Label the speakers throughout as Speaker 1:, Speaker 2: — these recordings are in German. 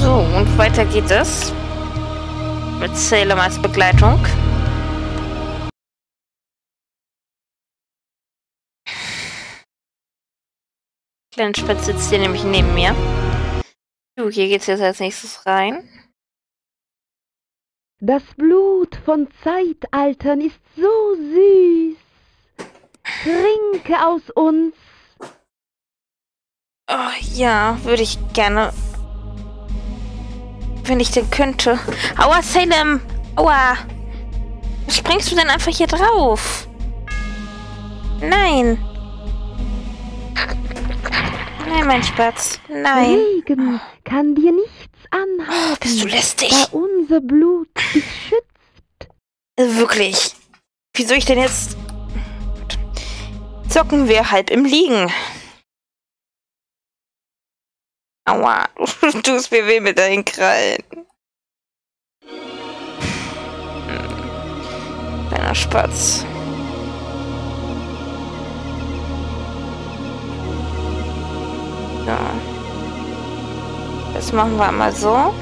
Speaker 1: So, und weiter geht es. Mit Salem als Begleitung. Kleine Spitz sitzt hier nämlich neben mir. So, hier geht's jetzt als nächstes rein.
Speaker 2: Das Blut von Zeitaltern ist so süß. Trinke aus uns.
Speaker 1: Oh, ja, würde ich gerne. Wenn ich denn könnte. Aua, Salem! Aua! Was springst du denn einfach hier drauf? Nein! Nein, mein Spatz. Nein.
Speaker 2: Regen kann dir nichts anhaben,
Speaker 1: Oh, bist du lästig?
Speaker 2: da unser Blut dich schützt.
Speaker 1: Wirklich. Wie soll ich denn jetzt... Zocken wir halb im Liegen. Aua, du tust mir weh mit deinen Krallen. Kleiner Spatz. So. Das machen wir mal so.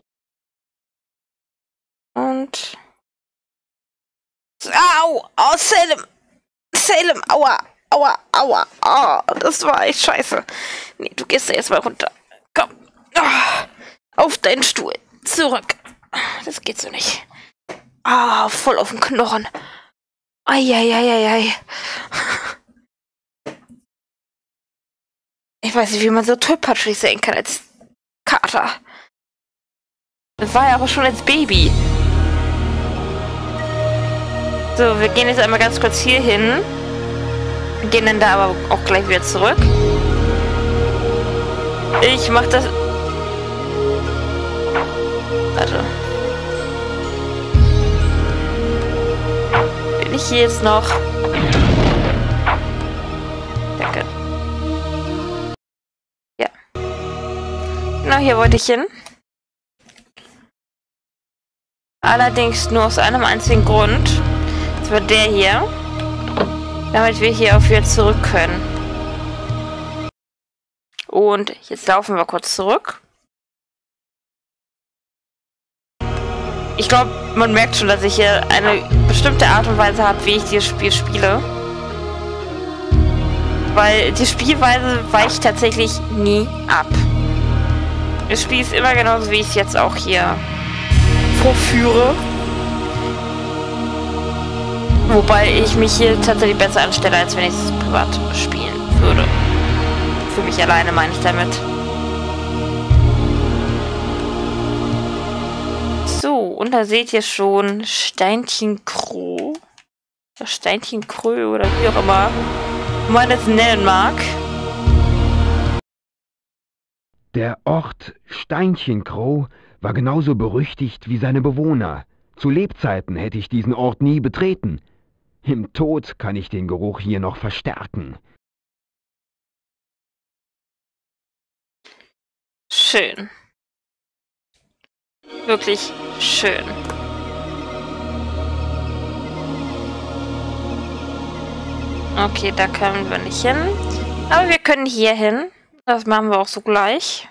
Speaker 1: Und... Au! Oh, Salem! Salem! Aua! Aua! Aua! Oh, das war echt scheiße. Nee, du gehst da jetzt mal runter. Komm. Oh, auf deinen Stuhl. Zurück. Das geht so nicht. Ah, voll auf den Knochen. Eieieiei. Ich weiß nicht, wie man so tollpatschig sein kann als Kater. Das war ja aber schon als Baby. So, wir gehen jetzt einmal ganz kurz hier hin. Gehen dann da aber auch gleich wieder zurück. Ich mach das... Warte. Bin ich hier jetzt noch? Danke. Ja. Genau, hier wollte ich hin. Allerdings nur aus einem einzigen Grund. Das war der hier. Damit wir hier auch wieder zurück können. Und jetzt laufen wir kurz zurück. Ich glaube, man merkt schon, dass ich hier eine bestimmte Art und Weise habe, wie ich dieses Spiel spiele. Weil die Spielweise weicht tatsächlich nie ab. Das Spiel ist immer genauso, wie ich es jetzt auch hier vorführe. Wobei ich mich hier tatsächlich besser anstelle, als wenn ich es privat spielen würde. Für mich alleine meine ich damit. So, und da seht ihr schon Steinchenkrö. Steinchenkrö oder wie auch immer man es nennen mag.
Speaker 3: Der Ort Steinchenkrö war genauso berüchtigt wie seine Bewohner. Zu Lebzeiten hätte ich diesen Ort nie betreten. Im Tod kann ich den Geruch hier noch verstärken.
Speaker 1: Schön. Wirklich schön. Okay, da können wir nicht hin. Aber wir können hier hin. Das machen wir auch so gleich.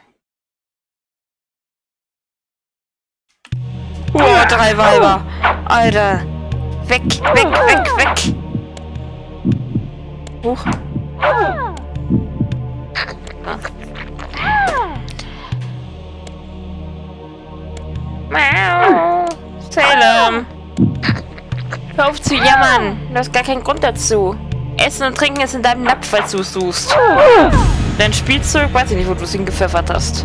Speaker 1: Wow, 3 Weiber. Alter. Weg, weg, weg, weg. Huch. Miau. Salem. Hör auf zu jammern. Du hast gar keinen Grund dazu. Essen und Trinken ist in deinem Napf, falls du es suchst. Dein Spielzeug, weiß ich nicht, wo du es hingepfeffert hast.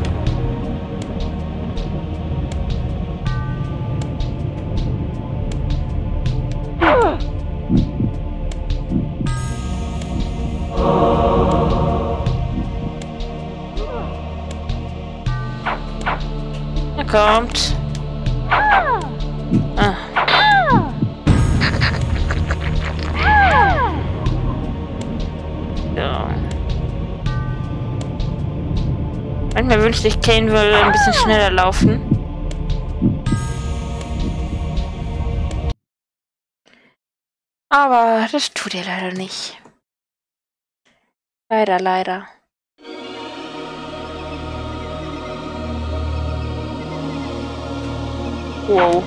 Speaker 1: Er kommt. Ah. Ja. Manchmal wünschte ich, Kane würde ein bisschen schneller laufen. Aber das tut er leider nicht. Leider, leider. Wow.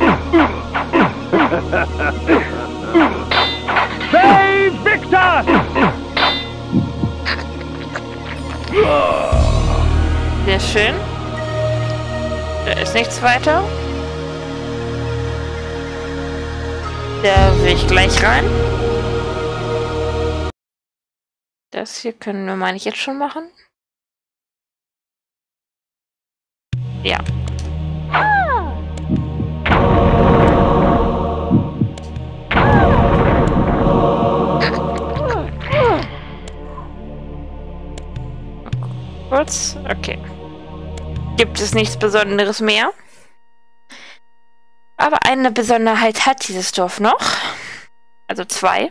Speaker 3: Save Victor!
Speaker 1: Sehr schön. Da ist nichts weiter. Da will ich gleich rein. Das hier können wir, meine ich, jetzt schon machen. Ja. Kurz. Okay. Gibt es nichts Besonderes mehr. Aber eine Besonderheit hat dieses Dorf noch. Also 2.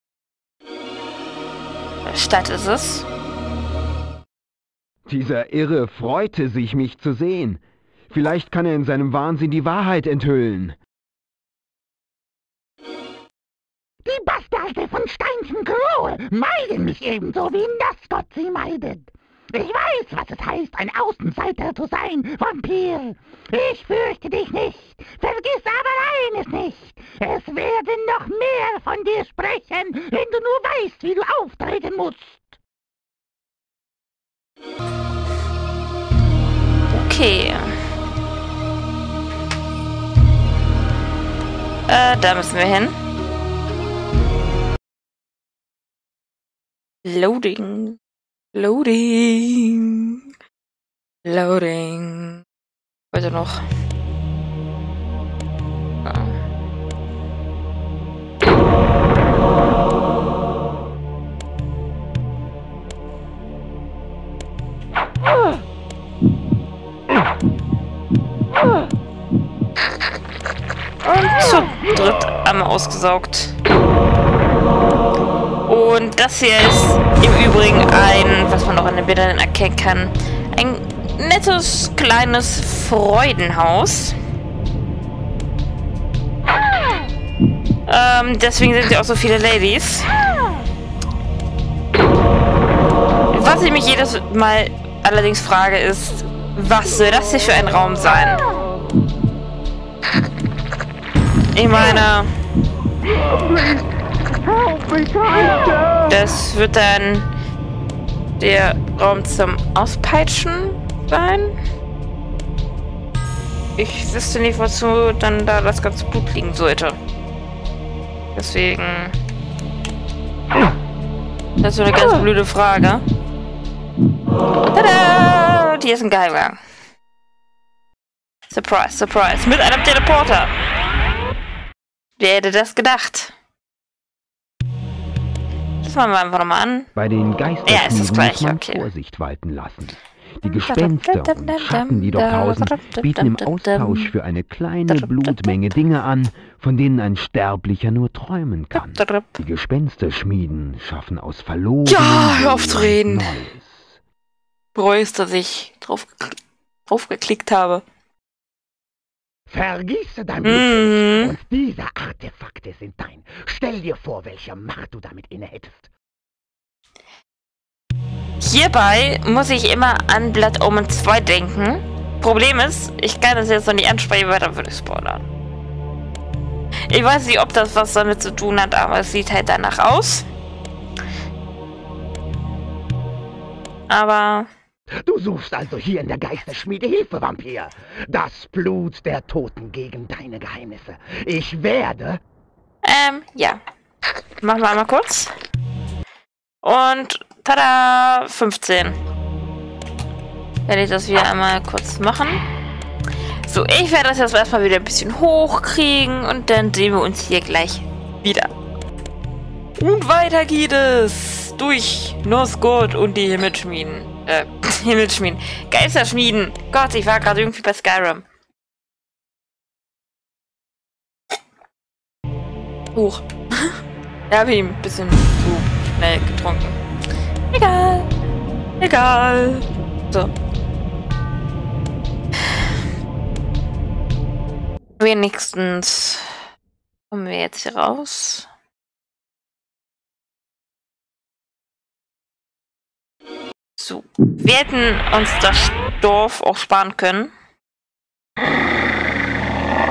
Speaker 1: Stadt ist es.
Speaker 3: Dieser Irre freute sich, mich zu sehen. Vielleicht kann er in seinem Wahnsinn die Wahrheit enthüllen.
Speaker 4: Die Bastarde von Steinchen Crow meiden mich ebenso wie Nascott sie meidet. Ich weiß, was es heißt, ein Außenseiter zu sein, Vampir. Ich fürchte dich nicht. Vergiss aber eines nicht. Es werden noch mehr von dir sprechen, wenn du nur weißt, wie du auftreten musst.
Speaker 1: Okay. Da müssen wir hin. Loading. Loading. Loading. Heute noch. Und zu dritt einmal ausgesaugt. Und das hier ist im Übrigen ein, was man auch an den Bildern erkennen kann, ein nettes, kleines Freudenhaus. Deswegen sind ja auch so viele Ladies. Was ich mich jedes Mal allerdings frage ist, was soll das hier für ein Raum sein? Ich meine, das wird dann der Raum zum Auspeitschen sein. Ich wüsste nicht, wozu dann da das ganze Blut liegen sollte. Deswegen... Das ist so eine ganz blöde Frage. Tada! Und hier ist ein Geheimgang. Surprise, surprise. Mit einem Teleporter. Wer hätte das gedacht? Das machen wir einfach nochmal an.
Speaker 3: Bei den Geisterschmieden muss man
Speaker 1: okay.
Speaker 3: Vorsicht walten lassen. Die Gespenster und Schatten, die dort hausen, bieten im Austausch für eine kleine Blutmenge Dinge an, von denen ein Sterblicher nur träumen kann. Die Gespensterschmieden schaffen aus verloren.
Speaker 1: Ja, hör auf zu reden. Bereust, dass ich drauf geklickt habe.
Speaker 4: Vergieße dein Blut und diese Artefakte sind dein. Stell dir vor, welche Macht du damit inne hättest.
Speaker 1: Hierbei muss ich immer an Blood Omen 2 denken. Problem ist, ich kann das jetzt noch nicht ansprechen, weil dann würde ich spoilern. Ich weiß nicht, ob das was damit zu tun hat, aber es sieht halt danach aus. Aber...
Speaker 4: Du suchst also hier in der Geisterschmiede Hilfe, Vampir. Das Blut der Toten gegen deine Geheimnisse. Ich werde...
Speaker 1: ja. Machen wir einmal kurz. Und, tada, 15. Werde ich das wieder einmal kurz machen. So, ich werde das jetzt erstmal wieder ein bisschen hochkriegen und dann sehen wir uns hier gleich wieder. Und weiter geht es durch Nosgood und die Himmelschmieden. Himmelschmieden. Geisterschmieden. Gott, ich war gerade irgendwie bei Skyrim. Huch. Da habe ich ein bisschen zu schnell getrunken. Egal. Egal. So. Wenigstens kommen wir jetzt hier raus. So. Wir hätten uns das Dorf auch sparen können.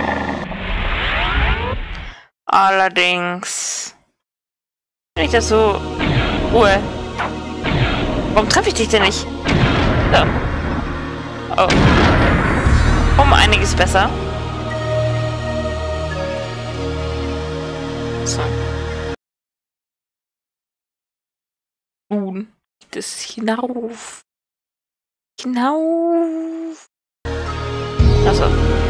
Speaker 1: Allerdings. Wenn ich das so... Ruhe. Warum treffe ich dich denn nicht? So. Oh. Um einiges besser. So. Nun geht es hinauf. Hinauf. Also.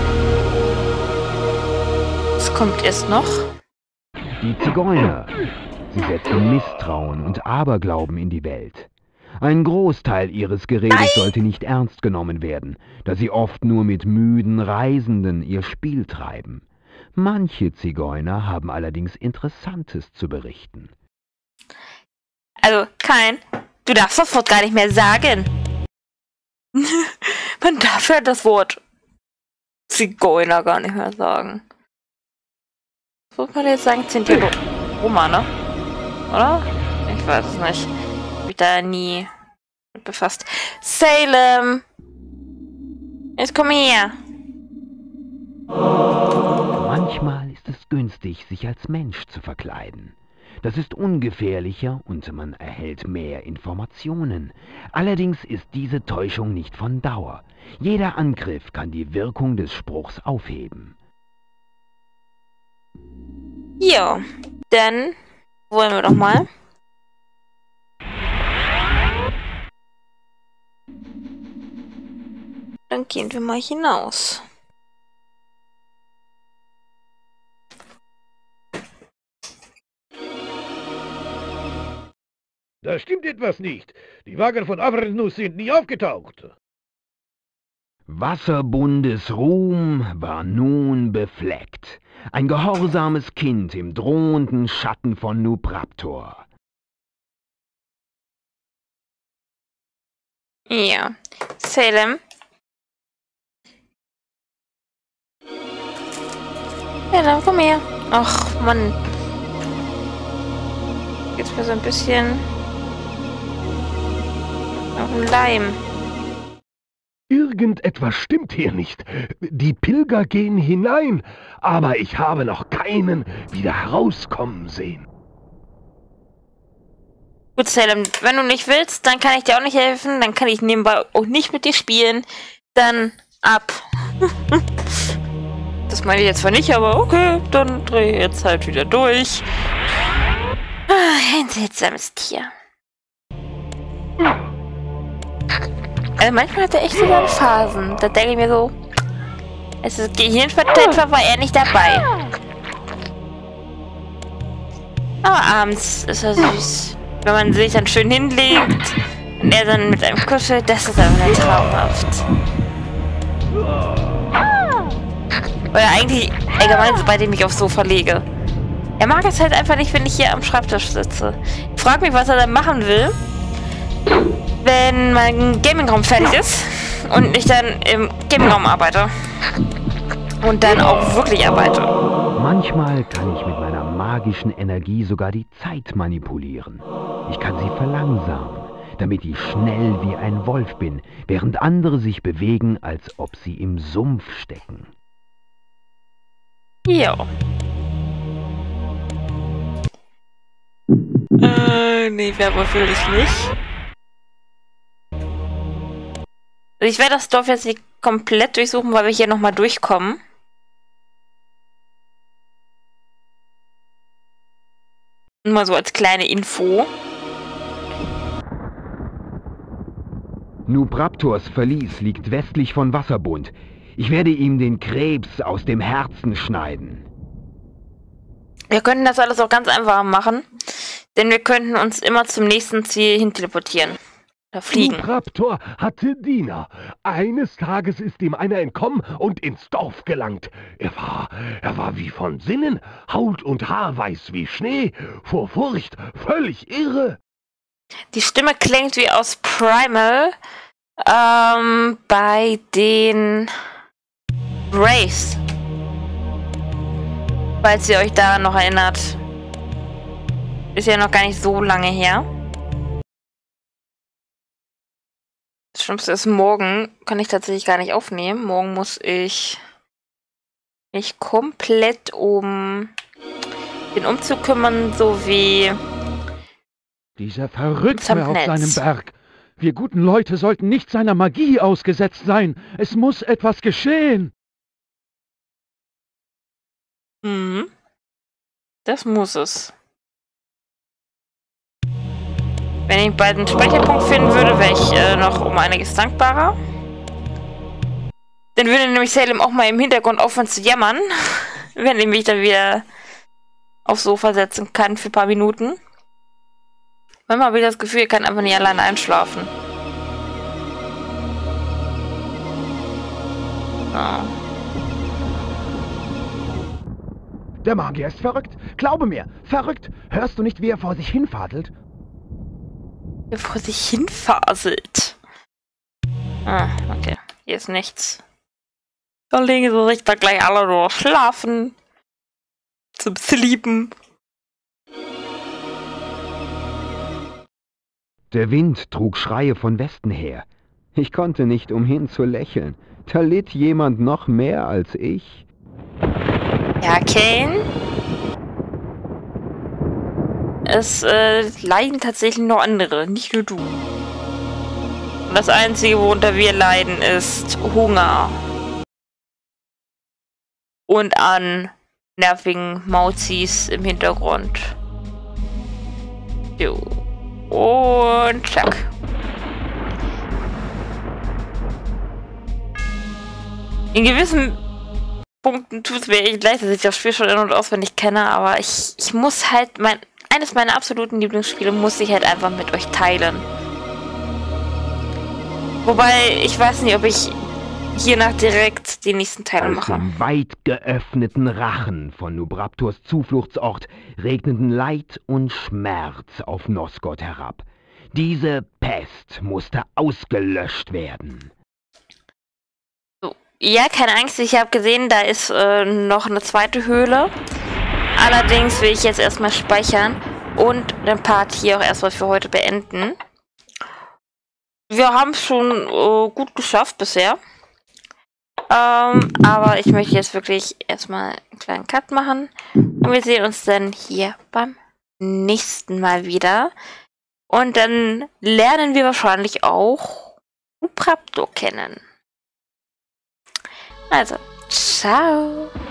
Speaker 1: Es kommt erst noch.
Speaker 3: Die Zigeuner. Sie setzen Misstrauen und Aberglauben in die Welt. Ein Großteil ihres Geredes sollte nicht ernst genommen werden, da sie oft nur mit müden Reisenden ihr Spiel treiben. Manche Zigeuner haben allerdings Interessantes zu berichten.
Speaker 1: Also, Kain, du darfst das Wort gar nicht mehr sagen. Man darf ja das Wort Zigeuner gar nicht mehr sagen. Was muss man jetzt sagen? Sind die Romane? Oder? Ich weiß es nicht. Ich hab mich da nie mit befasst. Salem! Jetzt komm her!
Speaker 3: Manchmal ist es günstig, sich als Mensch zu verkleiden. Das ist ungefährlicher und man erhält mehr Informationen. Allerdings ist diese Täuschung nicht von Dauer. Jeder Angriff kann die Wirkung des Spruchs aufheben.
Speaker 1: Ja, dann wollen wir doch mal. Dann gehen wir mal hinaus.
Speaker 5: Da stimmt etwas nicht. Die Wagen von Avernus sind nie aufgetaucht.
Speaker 3: Wasserbundes Ruhm war nun befleckt. Ein gehorsames Kind im drohenden Schatten von Nupraptor.
Speaker 1: Ja, Salem. Ja, dann komm her. Ach, Mann. Jetzt mir so ein bisschen auf den Leim.
Speaker 5: Irgendetwas stimmt hier nicht. Die Pilger gehen hinein, aber ich habe noch keinen wieder herauskommen sehen.
Speaker 1: Gut, Salem, wenn du nicht willst, dann kann ich dir auch nicht helfen. Dann kann ich nebenbei auch nicht mit dir spielen. Dann ab. Das meine ich jetzt zwar nicht, aber okay, dann drehe ich jetzt halt wieder durch. Ein seltsames Tier. Also manchmal hat er echt so seine Phasen. Da denke ich mir so, es ist Gehirnvertätschung, war er nicht dabei. Aber abends ist er süß. Wenn man sich dann schön hinlegt und er dann mit einem kuschelt, das ist einfach traumhaft. Oder eigentlich allgemein, sobald ich mich aufs Sofa lege. Er mag es halt einfach nicht, wenn ich hier am Schreibtisch sitze. Ich frage mich, was er dann machen will, wenn mein Gamingraum fertig ist und ich dann im Gamingraum arbeite. Und dann auch wirklich arbeite.
Speaker 3: Manchmal kann ich mit meiner magischen Energie sogar die Zeit manipulieren. Ich kann sie verlangsamen, damit ich schnell wie ein Wolf bin, während andere sich bewegen, als ob sie im Sumpf stecken.
Speaker 1: Ja. Nee, Werwolf will ich nicht. Ich werde das Dorf jetzt nicht komplett durchsuchen, weil wir hier nochmal durchkommen. Nur so als kleine Info.
Speaker 3: Nupraptors Verlies liegt westlich von Wasserbund. Ich werde ihm den Krebs aus dem Herzen schneiden.
Speaker 1: Wir könnten das alles auch ganz einfach machen, denn wir könnten uns immer zum nächsten Ziel hin teleportieren. Oder fliegen.
Speaker 5: Nupraptor hatte Diener. Eines Tages ist ihm einer entkommen und ins Dorf gelangt. Er war wie von Sinnen, Haut und Haar weiß wie Schnee, vor Furcht völlig irre.
Speaker 1: Die Stimme klingt wie aus Primal, bei den Wraiths. Falls ihr euch daran noch erinnert. Ist ja noch gar nicht so lange her. Das Schlimmste ist, morgen kann ich tatsächlich gar nicht aufnehmen. Morgen muss ich mich komplett um den Umzug kümmern, sowie
Speaker 6: Dieser Verrückte auf seinem Berg. Wir guten Leute sollten nicht seiner Magie ausgesetzt sein. Es muss etwas geschehen.
Speaker 1: Mhm. Das muss es. Wenn ich bald einen Speicherpunkt finden würde, wäre ich noch um einiges dankbarer. Dann würde nämlich Salem auch mal im Hintergrund aufhören zu jammern, wenn ich mich dann wieder aufs Sofa setzen kann für ein paar Minuten. Manchmal habe ich das Gefühl, ich kann einfach nicht alleine einschlafen. So.
Speaker 3: Der Magier ist verrückt. Glaube mir, verrückt. Hörst du nicht, wie er vor sich hinfaselt?
Speaker 1: Der vor sich hinfaselt. Ah, okay. Hier ist nichts. Da legen sie sich da gleich alle nur schlafen. Zum Sleepen.
Speaker 3: Der Wind trug Schreie von Westen her. Ich konnte nicht umhin zu lächeln. Da litt jemand noch mehr als ich.
Speaker 1: Ja, Kane? Es leiden tatsächlich noch andere, nicht nur du. Und das Einzige, worunter wir leiden, ist Hunger. Und an nervigen Mauzis im Hintergrund. Jo. Und zack. In gewissen Punkten tut es mir echt leid, dass ich das Spiel schon in- und auswendig kenne, aber ich muss halt eines meiner absoluten Lieblingsspiele muss ich halt einfach mit euch teilen. Wobei, ich weiß nicht, ob ich hiernach direkt den nächsten Teil mache.
Speaker 3: Aus dem weit geöffneten Rachen von Nubraptors Zufluchtsort regneten Leid und Schmerz auf Nosgoth herab. Diese Pest musste ausgelöscht werden.
Speaker 1: So. Ja, keine Angst, ich habe gesehen, da ist noch eine zweite Höhle. Allerdings will ich jetzt erstmal speichern und den Part hier auch erstmal für heute beenden. Wir haben es schon gut geschafft bisher. Aber ich möchte jetzt wirklich erstmal einen kleinen Cut machen. Und wir sehen uns dann hier beim nächsten Mal wieder. Und dann lernen wir wahrscheinlich auch Nubraptor kennen. Also, ciao!